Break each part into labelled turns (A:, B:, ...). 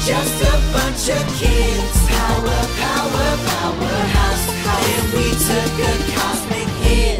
A: just a bunch of kids. Powerhouse. And we took a cosmic hit.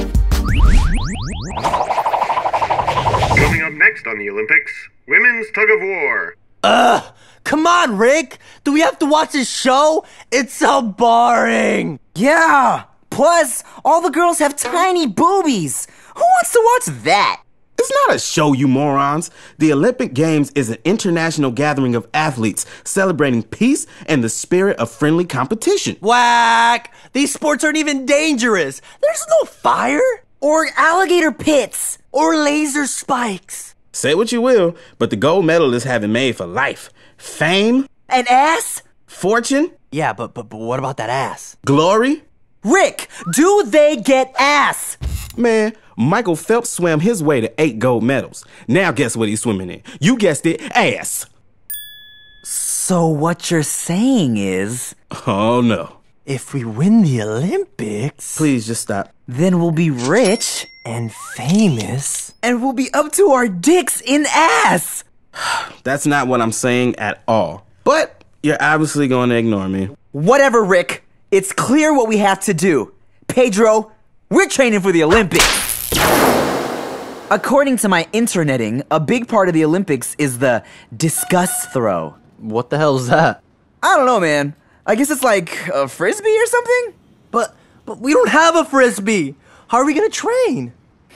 B: Coming up next on the Olympics, women's tug of war.
C: Come on, Rick! Do we have to watch this show? It's so boring!
D: Yeah! Plus, all the girls have tiny boobies. Who wants to watch that?
E: It's not a show, you morons. The Olympic Games is an international gathering of athletes celebrating peace and the spirit of friendly competition.
C: Whack! These sports aren't even dangerous. There's no fire.
D: Or alligator pits.
C: Or laser spikes.
E: Say what you will, but the gold medalists have it made for life. Fame.
D: An ass?
E: Fortune.
C: Yeah, but what about that ass?
E: Glory.
D: Rick, do they get ass?
E: Man, Michael Phelps swam his way to 8 gold medals. Now guess what he's swimming in? You guessed it, ass.
D: So what you're saying is...
E: Oh no.
C: If we win the Olympics...
E: Please just stop.
D: Then we'll be rich.
C: And famous.
D: And we'll be up to our dicks in ass.
E: That's not what I'm saying at all. But you're obviously going to ignore me.
D: Whatever, Rick. It's clear what we have to do. Pedro, we're training for the Olympics. According to my interneting, a big part of the Olympics is the discus throw.
C: What the hell is that?
D: I don't know, man. I guess it's like a frisbee or something?
C: But we don't have a frisbee. How are we gonna train?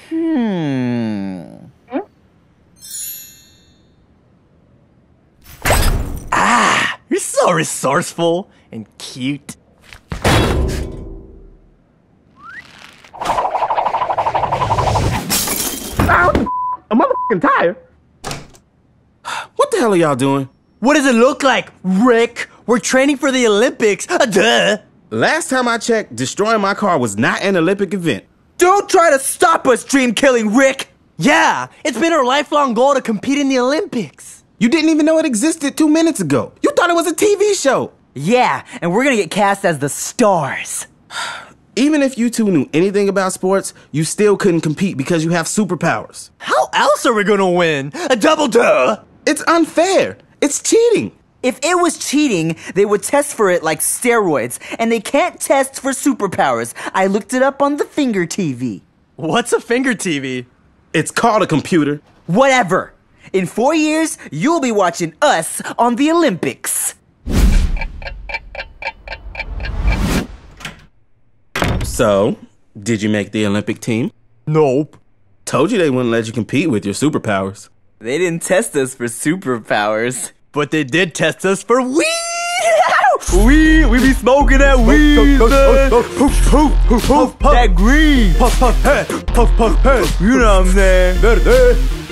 C: You're so resourceful and cute.
E: A motherfucking tire? What the hell are y'all doing?
C: What does it look like, Rick? We're training for the Olympics. Duh.
E: Last time I checked, destroying my car was not an Olympic event.
D: Don't try to stop us, dream killing Rick!
C: Yeah, it's been our lifelong goal to compete in the Olympics.
E: You didn't even know it existed 2 minutes ago. You thought it was a TV show.
D: Yeah, and we're gonna get cast as the stars.
E: Even if you two knew anything about sports, you still couldn't compete because you have superpowers.
C: How else are we gonna win? A double duh!
E: It's unfair. It's cheating.
D: If it was cheating, they would test for it like steroids, and they can't test for superpowers. I looked it up on the Finger TV.
C: What's a Finger TV?
E: It's called a computer.
D: Whatever. In 4 years, you'll be watching us on the Olympics.
E: So, did you make the Olympic team?
C: Nope.
E: Told you they wouldn't let you compete with your superpowers.
D: They didn't test us for superpowers.
C: But they did test us for weed! We be smoking that weed, puff, that green, puff, hey, you know what I'm saying?